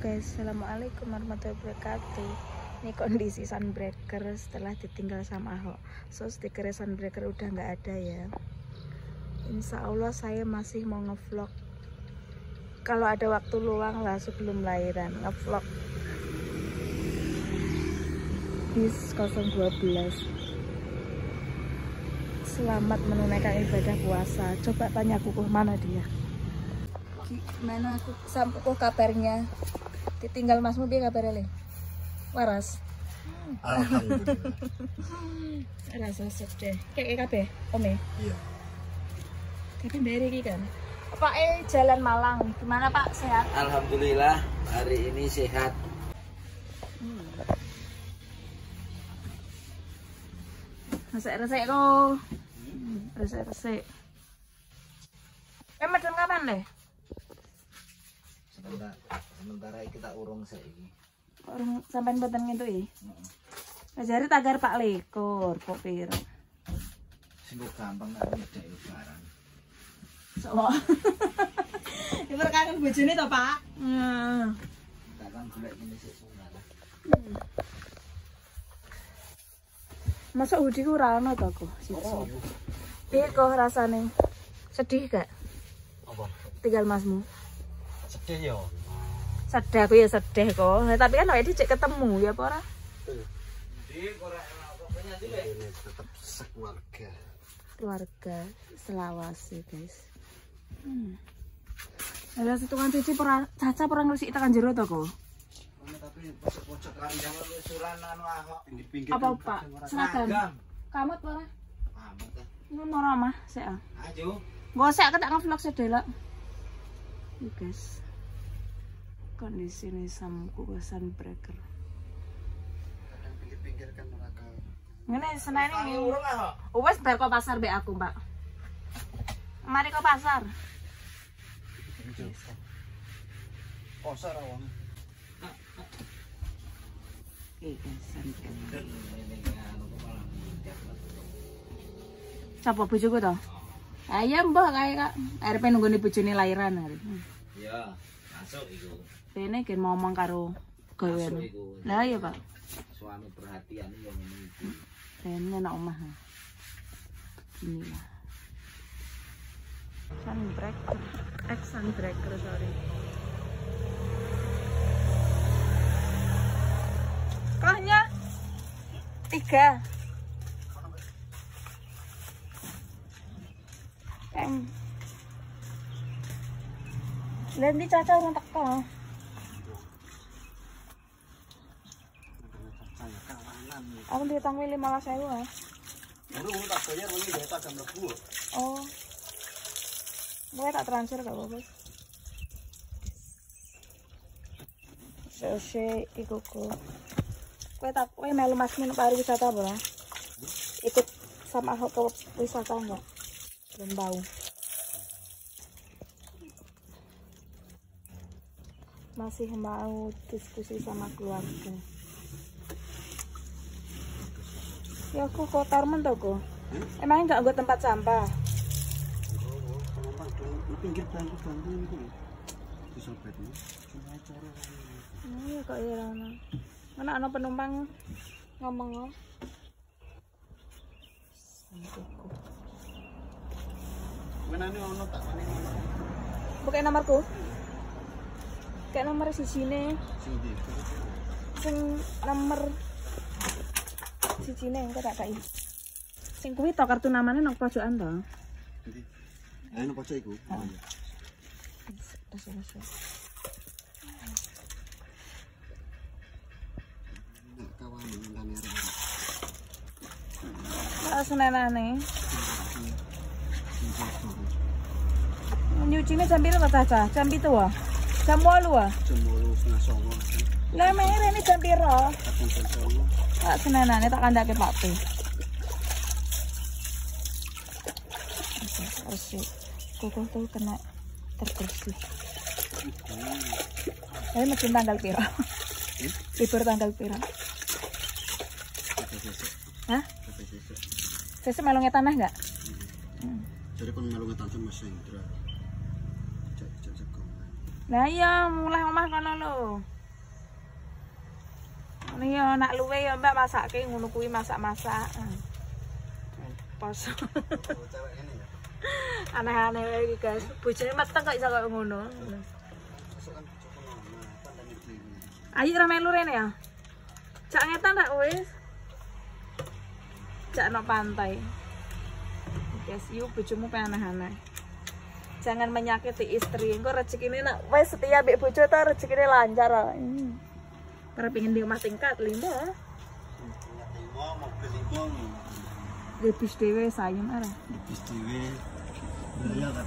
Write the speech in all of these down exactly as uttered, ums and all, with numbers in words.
guys, assalamualaikum warahmatullahi wabarakatuh. Ini kondisi sunbreaker setelah ditinggal sama Ahok. So stiker sunbreaker udah nggak ada ya. Insya Allah saya masih mau ngevlog. Kalau ada waktu luang lah sebelum lahiran ngevlog bis nol dua belas. Selamat menunaikan ibadah puasa. Coba tanya kukuh mana dia. Gimana aku sampuku kabarnya? Ditinggal masmu piye kabare le? Waras. Alhamdulillah. Rasa sedih. Kayak kabeh, Ome. Iya. Tapi dari iki kan. Pak eh Jalan Malang. Gimana Pak? Sehat? Alhamdulillah hari ini sehat. Hmm. Resek-resek kok. Resek-resek. Eh medun kapan le? Sementara, sementara kita urung saiki. Orang sampean mboten ngentui. Heeh. Jare tagar Pak Lekor, kok piro? Sing gampang nek nyedhek barang. Sok. Ibu kangen bojone to, Pak? Heeh. Takkan golek ngene sik sunah. Masa udi ku ora ono to kok siji. Piye kok rasane? Sedih gak? Apa? Tinggal masmu. Sedih ya. Sedih aku ya sedih kok. Tapi kan awake dicek ketemu ya apa ora? Ndi kok ora pokoknya ndi lek Tetap sekeluarga. Keluarga selawase, guys. Hmm. Ada setungan cuci pernah caca pernah ngresiki tekan jero to kok. tapi pojok ranjang usulan anu Ahok Di pinggir. Apa Pak? Seragam. Kamut ora? amat ah. Ini mau ramah sik ah. Ayo. Gosek ketak ngevlog sedelok. Iki guys. Kondisi ini samku sunbreaker. Kadang pinggir-pinggir kan neraka. Ngene senene Tangi iki. urung Ahok. Wes bar kok pasar mbek aku, Pak. Mari kok pasar. Kosor awang. Iki sunbreaker. Anu kok malah Sapa bojoku to? Ayo mbah kae Kak. Arepe nunggone bojone lahiran hari. iya, masuk iku. Rene gen ngomong karo gawean. Masuk iku. Lah iya, Pak. Suami perhatian yo ngene iki. Rene nang omah. Gini lah. Sunbreaker. Ex sunbreaker, sorry. Kohnya tiga. Em. Nanti caca orang teko. Aku ditanggung lima belas ribu ah. Baru tak bayar ini data jam lebu. Oh. Gue tak transfer gak apa-apa. Sose ikuku. Kue tak kue melu mas minum pariwisata apa? Ikut sama Ahok ke wisata enggak? Belum tahu. Masih mau diskusi sama keluarga. Ya aku kotormen tuh kok. Emangnya nggak buat tempat sampah? Di pinggir bangku-bangku itu. Disobet nih. Cuma cara. Oh ya kok ya Rana. Mana ada penumpang ngomong loh. Mana nih ono tak paling ono. Bukan nomorku. Kayak nomor si sini. Sing di. Sing nomor si sini yang tak kai. Sing kuwi to kartu namanya nang pojokan to. Ndi? Ayo nang pojok iku. Oh iya. Rasa-rasa. Nek kawan nang kamera. Tak senenane. Nyucine jam piro to Caca? Jam pitu ah. Jam wolu ah. Jam wolu setengah songo. Lah emang rene jam piro? Kadang jam songo. Tak senenane tak kandhake Pak P. Asik. Kukuh tuh kena terbersih. Saya mungkin tanggal piro? Libur tanggal piro? Hah? Sesuk melu tanah enggak? Hmm. Jadi kon melu ngetan Mas Hendra. Cek cek cek. Lah iya mulai omah kono lho. Ono nak luwe ya Mbak masake ngono kuwi masak-masak. Poso. Cewek ini ya. Aneh-aneh iki guys. Bojone meteng kok iso koyo ngono. Ayo ra melu rene ya. Cak ngetan tak wis. Cak no pantai. Guys, yuk bojomu pe aneh-aneh. Jangan menyakiti istri. Engko rezekine nak wis setia mbek bojo ta rezekine lancar. Hmm. Karep pengen di omah tingkat lima. lima mobil lima. Lebis dhewe sayem arah. Bis dhewe. Iya kan.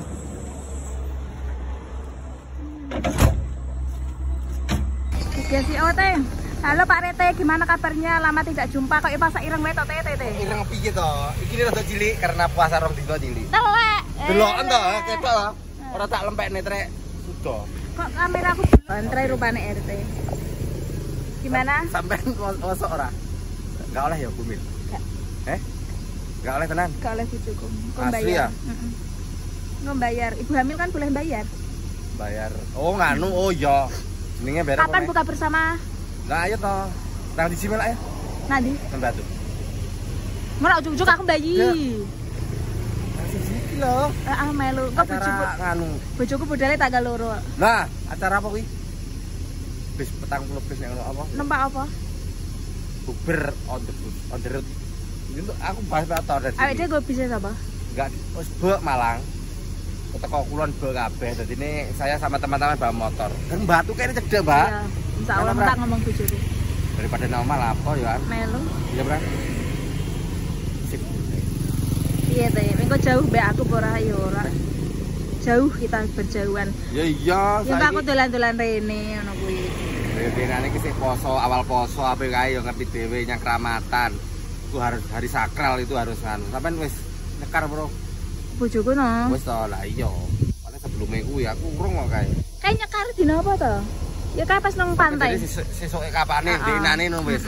Oke si Ote. Halo Pak Rete, gimana kabarnya? Lama tidak jumpa kok ipa sak ireng wae to Tete. Ireng piye to? Iki rada cilik karena puasa rong dina cilik. Telek. Deloken to, ketok. Ora tak lempekne trek. Sudah. Kok kameraku antre rupane R T. Gimana? Sampean mosok ora? Enggak oleh ya Bumil? Enggak. Eh? Enggak oleh tenan? Enggak oleh bojoku. Asli ya? Heeh. Nggak bayar. Ibu hamil kan boleh bayar. Bayar. Oh, nganu. Oh iya. Jenenge bayar. Kapan buka bersama? Nah, ayo toh. Nang di Simel ayo. Nanti. Nang Batu. Mau ujug-ujug aku bayi. Nang siji lho. Heeh, melu. Kok bojoku Acara nganu. bojoku budale tanggal loro. Nah, acara apa kuwi? Bis petang puluh bis yang apa? Numpak apa? Buber on the bus, on the road. Itu aku bahas motor dari Awake dhewe go bisnis apa? Enggak, wis bek Malang. Teko kulon bek kabeh. Dadi ini saya sama teman-teman bawa motor. Kan Batu kene cedek, Mbak. Iya. Insyaallah Mana, tak ngomong bojoku. Daripada nama lapo ya kan. Melu. Iya, Bro. Sip. Iya teh, engko jauh mbek aku ora ya ora. Jauh kita berjauhan. Ya iya, Ya aku dolan-dolan rene ngono kuwi. Renane iki sik poso, awal poso ape kae yo ngerti dhewe nyang kramatan. Itu harus hari sakral itu harus kan. Sampeyan wis nyekar, Bro. Bojoku no. Wis to, lah iya. Paling sebelumnya kuwi aku urung kok kae. Kayak nyekar dina apa to? Ya kayak pas nang pantai. Jadi sesuke kapane dinane no wis.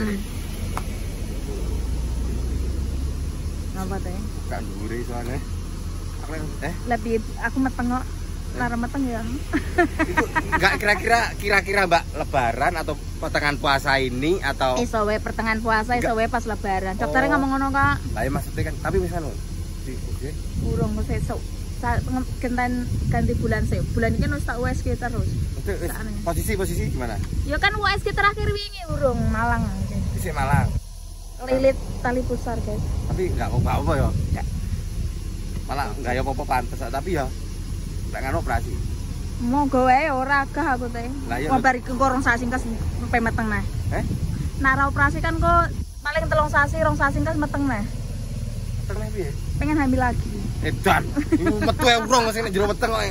Apa teh? Kan dhuwure soalnya. Aku eh Lebih aku meteng kok. Lara meteng ya. itu enggak kira-kira kira-kira Mbak lebaran atau pertengahan puasa ini atau Iso wae pertengahan puasa, iso wae pas lebaran. Dokternya Oh. ngomong ngono, Kak. lah ya maksudnya kan tapi misalnya di oke. Urung wis esuk. Sa- penge- Genten ganti bulan sih. Bulan ini kan wis tak U S G terus. Oke, wis. Saane. Posisi posisi gimana? Ya kan U S G terakhir wingi urung Malang. Di Malang. Lilit tali pusar, guys. Tapi enggak apa-apa ya. Enggak. Malah enggak ya apa-apa pantes tapi ya enggak kan operasi. Moga wae ora gah aku teh. Lah iya, Kok bar iki kok rong sasi kas sampai meteng nah. Eh? Nah, ra operasi kan kok paling telung sasi, rong sasi kas meteng nah. Tenang piye? Pengen hamil lagi. Edan. Iku metu e urung sing nek jero weteng kok.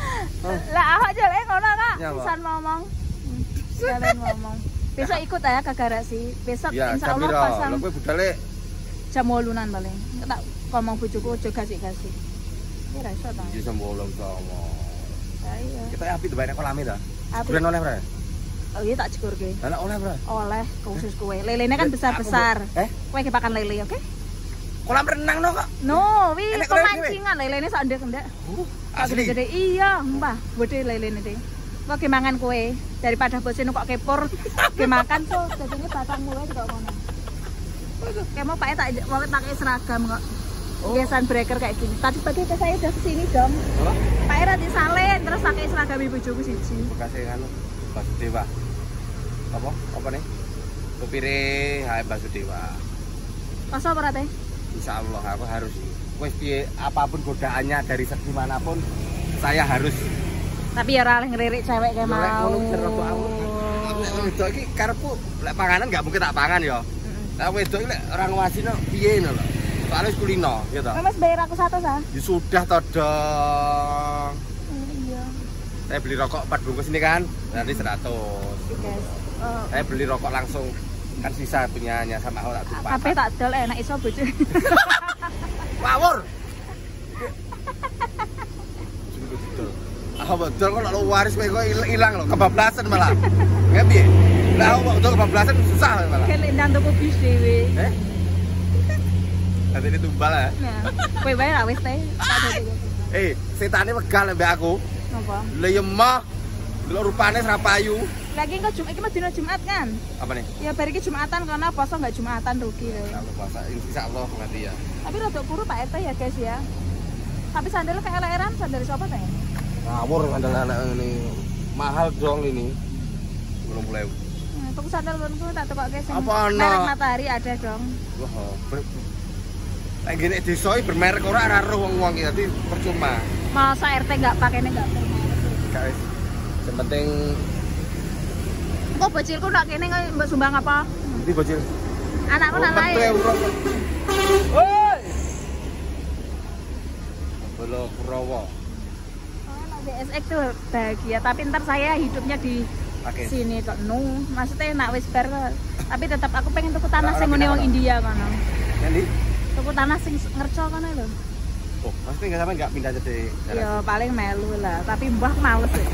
Lah awak jale ngono, Kak. Ya, Pak. Pisan ngomong. Kalian ngomong. Besok ikut ya ke garasi. Besok Ya, insya Allah Jamiro, pasang lho kowe budale jam wolunan paling. Tak ngomong bojoku aja gasik-gasik. Ora iso ta. iki sembolong sama. Ya iya. Kita api tuh banyak kolame ta. Apik. Bulan oleh, Bro. Oh iya tak jekurke. Lah oleh, Bro. Oleh khusus kue. Lelene kan besar-besar. Eh, Kue kepakan lele, oke? kolam renang no kok. No, wi Enek kolam pemancingan lelene sak ndek-ndek. Uh, Sak asli. gede iya, mbah, gede lelene teh. Kok ge mangan kue daripada bosen kok kepur, ge makan so dadine batang mulai kok ngono. Kayak mau pakai tak mau pakai seragam kok. Biasan breaker kayak gini. Tadi pagi ke saya udah kesini dong. Apa? Pakai roti salin terus pakai seragam ibu bojoku siji. Bekasih anu Basudewa. Apa? Apa nih? Supire Hai Basudewa. Pas apa teh? Insya Allah aku harus. Wes piye apapun godaannya dari segi manapun saya harus. Tapi ya ora ngelirik cewek kayak Lek ngono mau. bener kok aku. Aku lek wedok iki karepku lek panganan enggak mungkin tak pangan ya. Lah wedok iki lek ora ngwasino piye ngono lho. Soale wis kulino ya toh. Mas bayar aku satu sah? Ya sudah toh dong. Iya. Saya beli rokok empat bungkus ini kan, nanti seratus. Guys. Oh. Saya beli rokok langsung kan sisa punyanya sama aku tak tumpah. Tapi tak dol enak iso bojo. Wawur. Ah betul kok lo waris kowe kok ilang lho, kebablasan malah. Nggak piye? Lah aku betul kebablasan susah malah. Kan nang toko bis dhewe. Eh? Nanti ini tumbal ya. Nah, kowe wae ra wis teh. Tak dadi. Eh, setane megal mbek aku. Napa? Lah ya mah Delok rupane serapayu. Lagi kok Jumat iki mah dina Jumat kan? Apa nih? Ya bar iki Jumatan karena poso enggak Jumatan rugi lho. Kalau puasa insyaallah nanti ya. Tapi rada kuru Pak R T ya guys ya. Tapi sandalnya kayak eleran, sandal siapa teh? Ngawur sandal anak ini. Mahal dong ini. sepuluh ribu. Nah, tuku sandal ngono tak tekok guys. Apa ana? Merek Matahari ada dong. Wah, lagi gini desa iki bermerek ora ora roh wong-wong iki dadi percuma. Masa R T enggak pakainya enggak bermerek. Guys, yang penting kok bocilku nak kene mbak sumbang apa? di bocil. Anakku nak lain. Woi. Belok Purwowo. B S X tuh bahagia, tapi ntar saya hidupnya di Oke. sini kok no. Maksudnya nak wis bar, tapi tetap aku pengen tuku tanah Nah, sing ngene orang wong India kono. Yang di? Tuku tanah sing ngerco kono lho. Oh, pasti nggak sampai nggak pindah jadi Ya paling melu lah, tapi mbah males sih.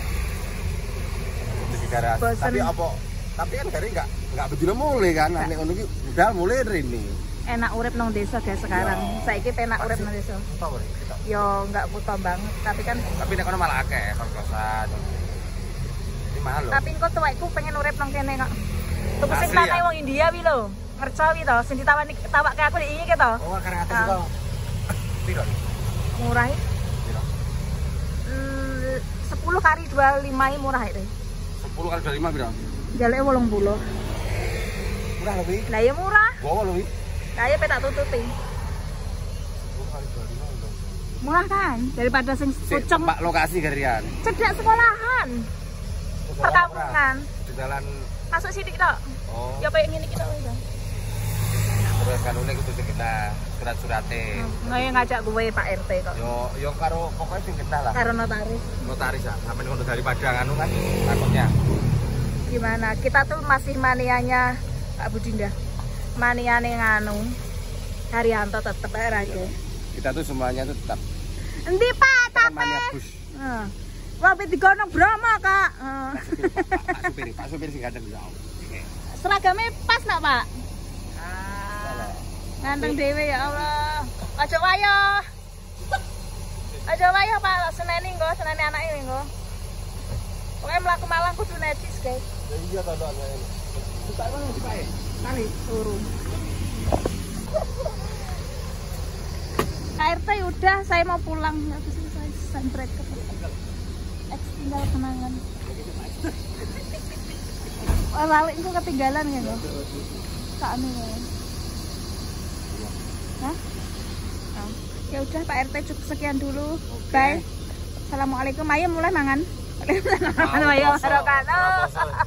jadi garasi. Bosen. Tapi apa? Tapi kan dari nggak nggak begitu mulai kan? Nek ngono iki udah mulai rini. Enak urip nang desa guys sekarang. Ya. Saiki enak urip nang desa. Apa boleh kita? Yo enggak butuh banget, tapi kan Tapi nek kono malah akeh kos-kosan. Ini mahal loh. tapi engko tuwekku pengen urip nang kene kok. Tuku sing Asli, tanah ya? wong India wi lho. Ngerco wi to, sing ditawani tawake aku di iki to. Oh, karena atas Ah. itu. Piro? Murah iki. Piro? Hmm, sepuluh kali dua puluh lima ini murah itu. sepuluh kali dua puluh lima piro? Jaluknya wolong puluh. Murah lebih. Lah ya murah. Bawa lebih. Kayaknya petak tutupi. sepuluh kali dua puluh lima udah. Murah kan? Daripada sing Sik, pucung tempat lokasi garian. cedak sekolahan. Perkampungan. Di jalan. Masuk sini kita. Oh. Ya kayak ngene kita udah. Terus kan unik itu kita surat-surate. Nggak ngajak gue Pak R T kok. Yo yo karo pokoknya sing kita lah. Karo notaris. Notaris ya. Sampai ngono daripada anu kan takutnya. Gimana? Kita tuh masih manianya Pak Budinda. Maniane nganu. Haryanto tetep aja. Kita tuh semuanya tuh tetap Endi Pak kan tapi? mania bus. Heeh. Wah, di gonong Brahma, Kak. Heeh. Pak supir, Pak supir sing ganteng ya. Seragamnya pas nak Pak? Ganteng dewe ya Allah. Aja wayo. Aja wayo Pak, seneni nggo, seneni anak ini nggo. Pokoknya melaku Malang kudu necis guys. Iya ta do ana ini. Buka mana buka ya? Kali turun. K R T udah, saya mau pulang. Habis itu saya sunbreaker. X tinggal kenangan. Wah, balik itu ketinggalan ya loh. Kak anu ya. Hah? Oh. Ya udah Pak R T cukup sekian dulu. Bye. Assalamualaikum. Ayo mulai mangan. Waalaikumsalam warahmatullahi wabarakatuh.